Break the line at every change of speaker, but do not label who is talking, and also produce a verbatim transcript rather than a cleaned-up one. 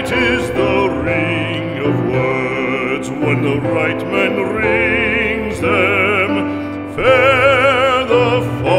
Sweet is the ring of words when the right man rings them. Fair the